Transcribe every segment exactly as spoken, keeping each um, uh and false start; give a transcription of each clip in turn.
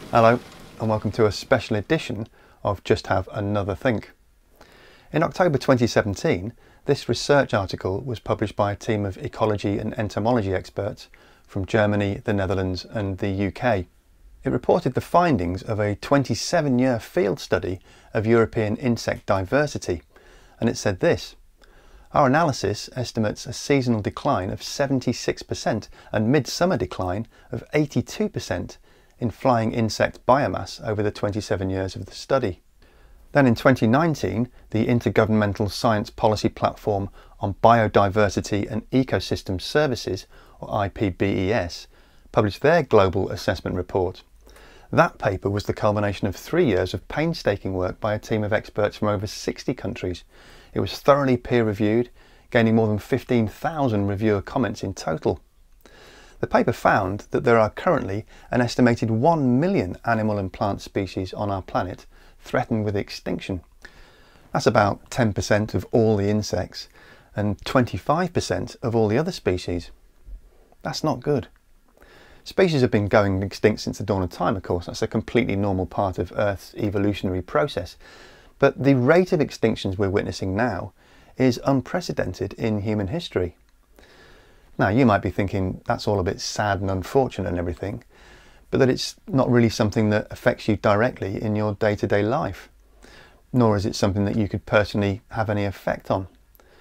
Hello and welcome to a special edition of Just Have Another Think. In October twenty seventeen, this research article was published by a team of ecology and entomology experts from Germany, the Netherlands and the U K. It reported the findings of a twenty-seven year field study of European insect diversity, and it said this: our analysis estimates a seasonal decline of seventy-six percent and midsummer decline of eighty-two percent in flying insect biomass over the twenty-seven years of the study. Then in twenty nineteen, the Intergovernmental Science Policy Platform on Biodiversity and Ecosystem Services, or I P B E S, published their Global Assessment Report. That paper was the culmination of three years of painstaking work by a team of experts from over sixty countries. It was thoroughly peer-reviewed, gaining more than fifteen thousand reviewer comments in total. The paper found that there are currently an estimated one million animal and plant species on our planet threatened with extinction. That's about ten percent of all the insects and twenty-five percent of all the other species. That's not good. Species have been going extinct since the dawn of time, of course. That's a completely normal part of Earth's evolutionary process. But the rate of extinctions we're witnessing now is unprecedented in human history. Now, you might be thinking that's all a bit sad and unfortunate and everything, but that it's not really something that affects you directly in your day-to-day life, nor is it something that you could personally have any effect on.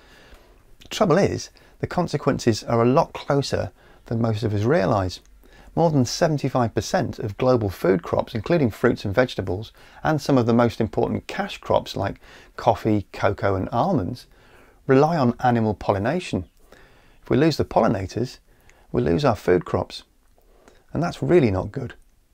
The trouble is, the consequences are a lot closer than most of us realise. More than seventy-five percent of global food crops, including fruits and vegetables, and some of the most important cash crops like coffee, cocoa and almonds, rely on animal pollination. If we lose the pollinators, we lose our food crops, and that's really not good.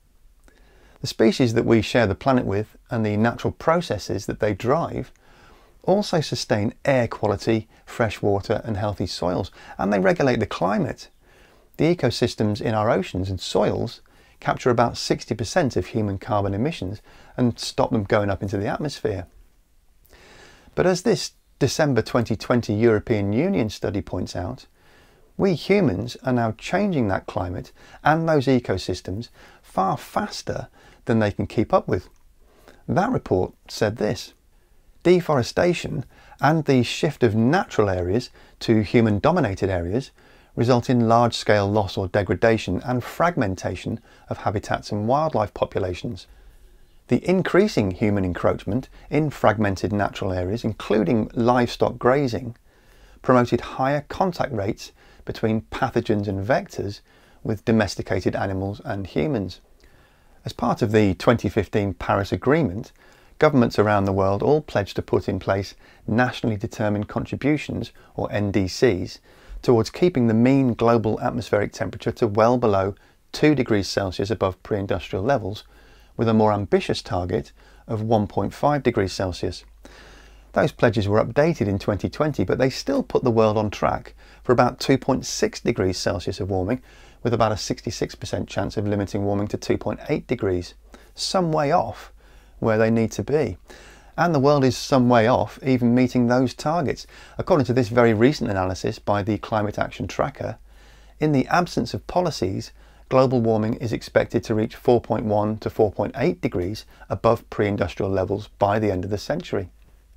The species that we share the planet with and the natural processes that they drive also sustain air quality, fresh water and healthy soils, and they regulate the climate. The ecosystems in our oceans and soils capture about sixty percent of human carbon emissions and stop them going up into the atmosphere. But as this December twenty twenty European Union study points out, we humans are now changing that climate and those ecosystems far faster than they can keep up with. That report said this: deforestation and the shift of natural areas to human-dominated areas result in large-scale loss or degradation and fragmentation of habitats and wildlife populations. The increasing human encroachment in fragmented natural areas, including livestock grazing, promoted higher contact rates between pathogens and vectors with domesticated animals and humans. As part of the twenty fifteen Paris Agreement, governments around the world all pledged to put in place nationally determined contributions, or N D Cs, towards keeping the mean global atmospheric temperature to well below two degrees Celsius above pre-industrial levels, with a more ambitious target of one point five degrees Celsius. Those pledges were updated in twenty twenty, but they still put the world on track for about two point six degrees Celsius of warming, with about a sixty-six percent chance of limiting warming to two point eight degrees, some way off where they need to be. And the world is some way off even meeting those targets. According to this very recent analysis by the Climate Action Tracker, in the absence of policies, global warming is expected to reach four point one to four point eight degrees above pre-industrial levels by the end of the century.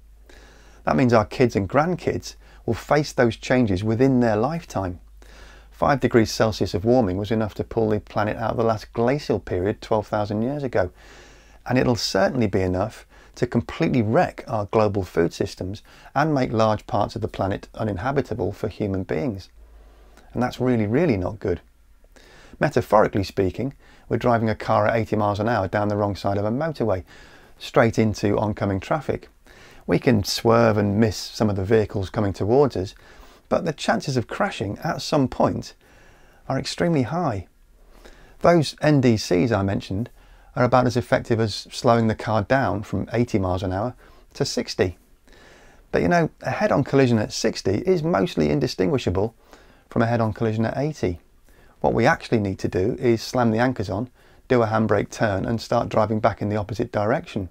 That means our kids and grandkids will face those changes within their lifetime. five degrees Celsius of warming was enough to pull the planet out of the last glacial period twelve thousand years ago. And it'll certainly be enough to completely wreck our global food systems and make large parts of the planet uninhabitable for human beings. And that's really, really not good. Metaphorically speaking, we're driving a car at eighty miles an hour down the wrong side of a motorway, straight into oncoming traffic. We can swerve and miss some of the vehicles coming towards us, but the chances of crashing at some point are extremely high. Those N D Cs I mentioned are about as effective as slowing the car down from eighty miles an hour to sixty. But you know, a head-on collision at sixty is mostly indistinguishable from a head-on collision at eighty. What we actually need to do is slam the anchors on, do a handbrake turn and start driving back in the opposite direction.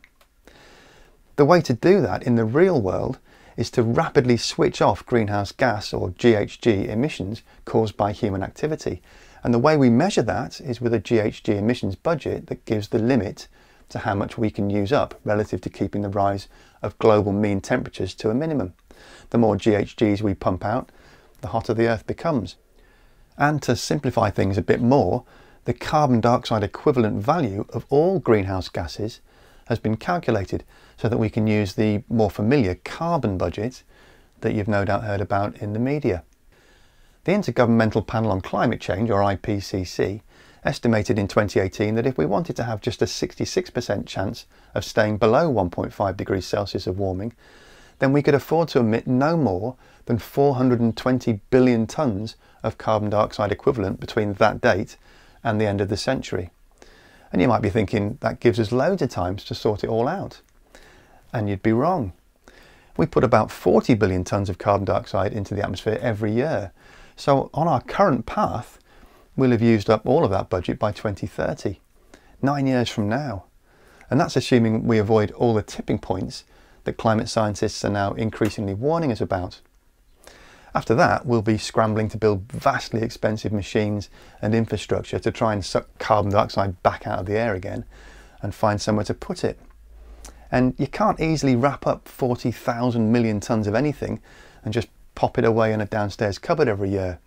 The way to do that in the real world is to rapidly switch off greenhouse gas or G H G emissions caused by human activity And the way we measure that is with a G H G emissions budget that gives the limit to how much we can use up relative to keeping the rise of global mean temperatures to a minimum. The more G H Gs we pump out, the hotter the Earth becomes. And to simplify things a bit more, the carbon dioxide equivalent value of all greenhouse gases has been calculated so that we can use the more familiar carbon budget that you've no doubt heard about in the media. The Intergovernmental Panel on Climate Change, or I P C C, estimated in twenty eighteen that if we wanted to have just a sixty-six percent chance of staying below one point five degrees Celsius of warming, then we could afford to emit no more than four hundred twenty billion tonnes of carbon dioxide equivalent between that date and the end of the century. And you might be thinking that gives us loads of time to sort it all out. And you'd be wrong. We put about forty billion tonnes of carbon dioxide into the atmosphere every year. So on our current path, we'll have used up all of that budget by twenty thirty, nine years from now. And that's assuming we avoid all the tipping points that climate scientists are now increasingly warning us about. After that, we'll be scrambling to build vastly expensive machines and infrastructure to try and suck carbon dioxide back out of the air again and find somewhere to put it. And you can't easily wrap up forty thousand million tonnes of anything and just pop it away in a downstairs cupboard every year.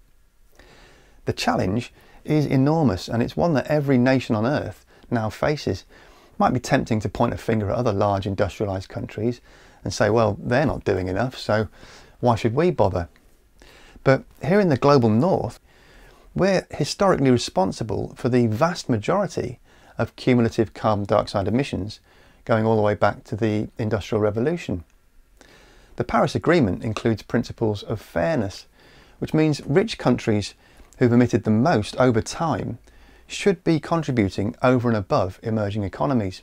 The challenge is enormous, and it's one that every nation on Earth now faces. It might be tempting to point a finger at other large industrialised countries and say, well, they're not doing enough, so why should we bother? But here in the global north, we're historically responsible for the vast majority of cumulative carbon dioxide emissions, going all the way back to the Industrial Revolution. The Paris Agreement includes principles of fairness, which means rich countries who've emitted the most over time should be contributing over and above emerging economies.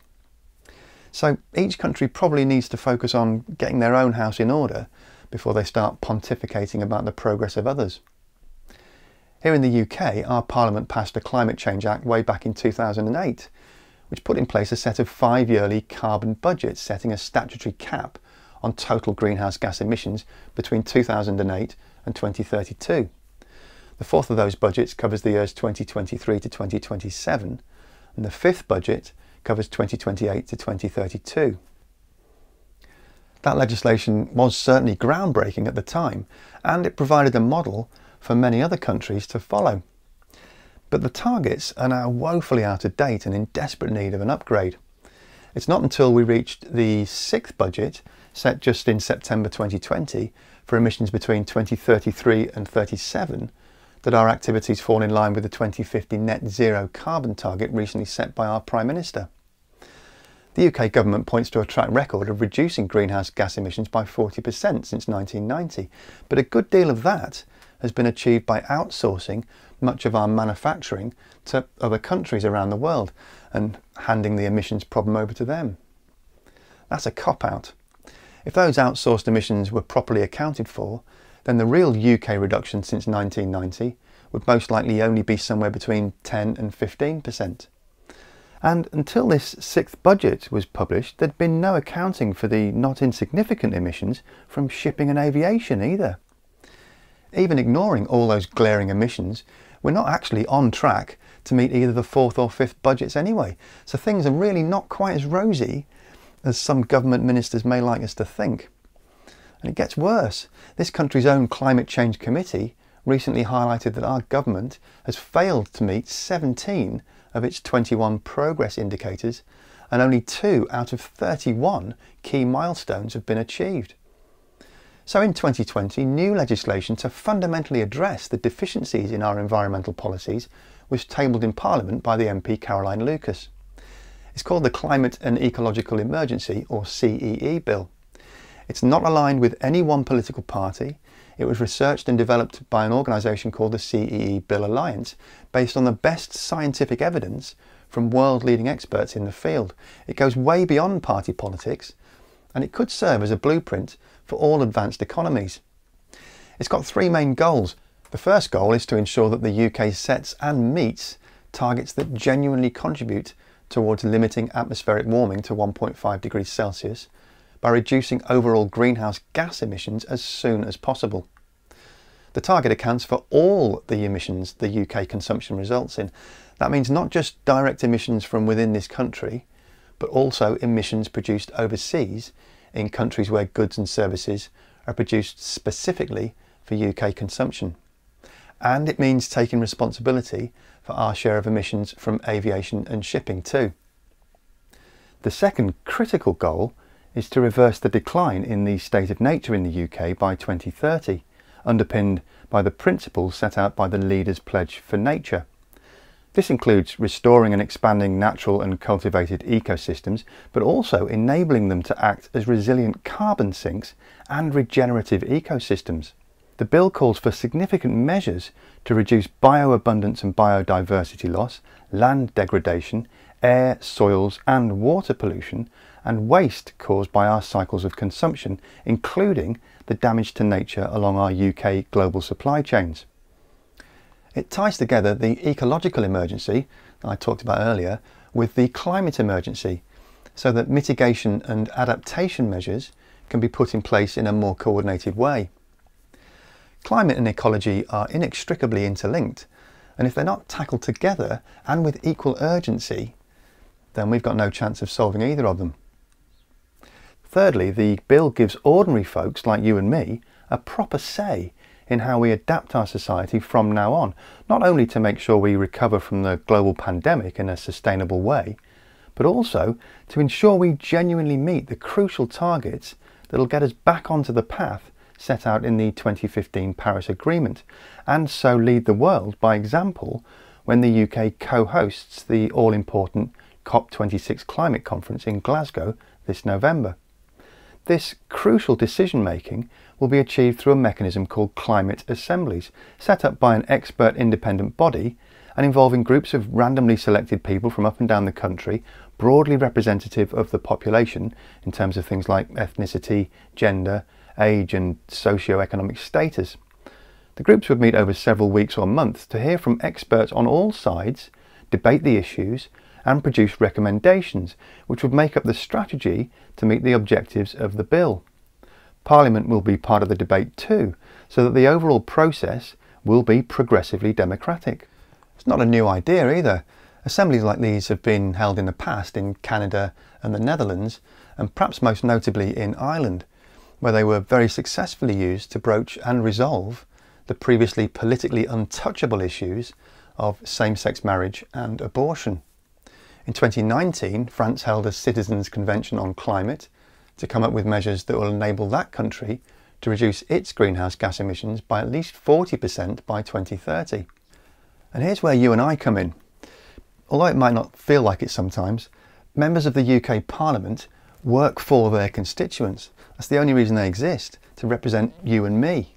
So each country probably needs to focus on getting their own house in order before they start pontificating about the progress of others. Here in the U K, our Parliament passed a Climate Change Act way back in two thousand eight, which put in place a set of five-yearly carbon budgets setting a statutory cap on total greenhouse gas emissions between two thousand eight and twenty thirty-two. The fourth of those budgets covers the years twenty twenty-three to twenty twenty-seven, and the fifth budget covers twenty twenty-eight to twenty thirty-two. That legislation was certainly groundbreaking at the time, and it provided a model for many other countries to follow. But the targets are now woefully out of date and in desperate need of an upgrade. It's not until we reached the sixth budget, set just in September twenty twenty, for emissions between twenty thirty-three and thirty-seven, that our activities fall in line with the twenty fifty net zero carbon target recently set by our Prime Minister. The U K government points to a track record of reducing greenhouse gas emissions by forty percent since nineteen ninety, but a good deal of that has been achieved by outsourcing much of our manufacturing to other countries around the world and handing the emissions problem over to them. That's a cop-out. If those outsourced emissions were properly accounted for, then the real U K reduction since nineteen ninety would most likely only be somewhere between ten and fifteen percent. And until this sixth budget was published, there'd been no accounting for the not insignificant emissions from shipping and aviation either. Even ignoring all those glaring emissions, we're not actually on track to meet either the fourth or fifth budgets anyway. So things are really not quite as rosy as some government ministers may like us to think. And it gets worse. This country's own Climate Change Committee recently highlighted that our government has failed to meet seventeen of its twenty-one progress indicators, and only two out of thirty-one key milestones have been achieved. So in twenty twenty, new legislation to fundamentally address the deficiencies in our environmental policies was tabled in Parliament by the M P Caroline Lucas. It's called the Climate and Ecological Emergency, or C E E Bill. It's not aligned with any one political party. It was researched and developed by an organisation called the C E E Bill Alliance, based on the best scientific evidence from world-leading experts in the field. It goes way beyond party politics, and it could serve as a blueprint for all advanced economies. It's got three main goals. The first goal is to ensure that the U K sets and meets targets that genuinely contribute towards limiting atmospheric warming to one point five degrees Celsius by reducing overall greenhouse gas emissions as soon as possible. The target accounts for all the emissions the U K consumption results in. That means not just direct emissions from within this country, but also emissions produced overseas in countries where goods and services are produced specifically for U K consumption. And it means taking responsibility for our share of emissions from aviation and shipping too. The second critical goal is to reverse the decline in the state of nature in the U K by twenty thirty, underpinned by the principles set out by the Leaders' Pledge for Nature. This includes restoring and expanding natural and cultivated ecosystems, but also enabling them to act as resilient carbon sinks and regenerative ecosystems. The bill calls for significant measures to reduce bioabundance and biodiversity loss, land degradation, air, soils and water pollution, and waste caused by our cycles of consumption, including the damage to nature along our U K global supply chains. It ties together the ecological emergency that I talked about earlier with the climate emergency, so that mitigation and adaptation measures can be put in place in a more coordinated way. Climate and ecology are inextricably interlinked, and if they're not tackled together and with equal urgency, then we've got no chance of solving either of them. Thirdly, the bill gives ordinary folks like you and me a proper say in how we adapt our society from now on, not only to make sure we recover from the global pandemic in a sustainable way, but also to ensure we genuinely meet the crucial targets that will get us back onto the path set out in the twenty fifteen Paris Agreement, and so lead the world by example when the U K co-hosts the all-important COP twenty-six climate conference in Glasgow this November. This crucial decision-making will be achieved through a mechanism called Climate Assemblies, set up by an expert independent body and involving groups of randomly selected people from up and down the country, broadly representative of the population in terms of things like ethnicity, gender, age and socio-economic status. The groups would meet over several weeks or months to hear from experts on all sides, debate the issues and produce recommendations which would make up the strategy to meet the objectives of the bill. Parliament will be part of the debate too, so that the overall process will be progressively democratic. It's not a new idea either. Assemblies like these have been held in the past in Canada and the Netherlands, and perhaps most notably in Ireland, where they were very successfully used to broach and resolve the previously politically untouchable issues of same-sex marriage and abortion. In twenty nineteen, France held a Citizens' Convention on Climate to come up with measures that will enable that country to reduce its greenhouse gas emissions by at least forty percent by twenty thirty. And here's where you and I come in. Although it might not feel like it sometimes, members of the U K Parliament work for their constituents. That's the only reason they exist, to represent you and me.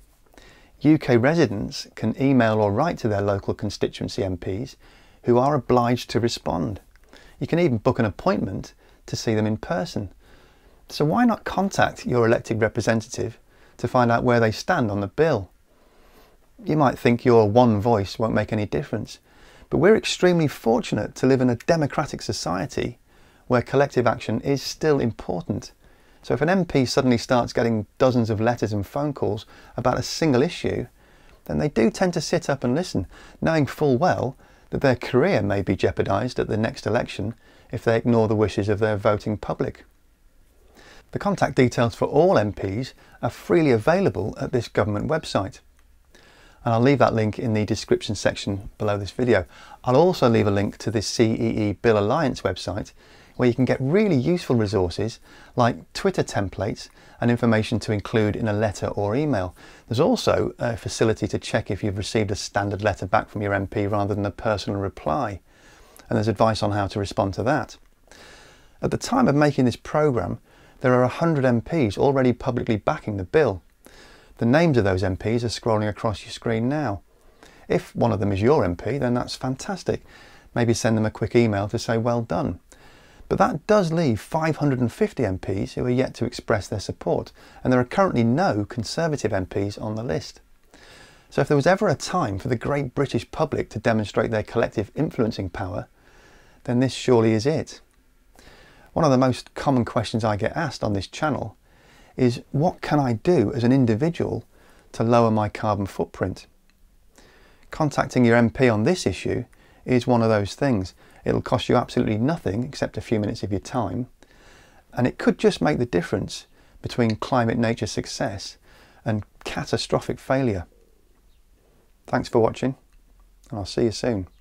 U K residents can email or write to their local constituency M Ps, who are obliged to respond. You can even book an appointment to see them in person. So why not contact your elected representative to find out where they stand on the bill? You might think your one voice won't make any difference, but we're extremely fortunate to live in a democratic society where collective action is still important. So if an M P suddenly starts getting dozens of letters and phone calls about a single issue, then they do tend to sit up and listen, knowing full well that their career may be jeopardised at the next election if they ignore the wishes of their voting public. The contact details for all M Ps are freely available at this government website. And I'll leave that link in the description section below this video. I'll also leave a link to the C E E Bill Alliance website, where you can get really useful resources like Twitter templates and information to include in a letter or email. There's also a facility to check if you've received a standard letter back from your M P rather than a personal reply. And there's advice on how to respond to that. At the time of making this programme, there are one hundred M Ps already publicly backing the bill. The names of those M Ps are scrolling across your screen now. If one of them is your M P, then that's fantastic. Maybe send them a quick email to say well done. But that does leave five hundred fifty M Ps who are yet to express their support, and there are currently no Conservative M Ps on the list. So if there was ever a time for the great British public to demonstrate their collective influencing power, then this surely is it. One of the most common questions I get asked on this channel is, what can I do as an individual to lower my carbon footprint? Contacting your M P on this issue is one of those things. It'll cost you absolutely nothing except a few minutes of your time, and it could just make the difference between climate nature success and catastrophic failure. Thanks for watching, and I'll see you soon.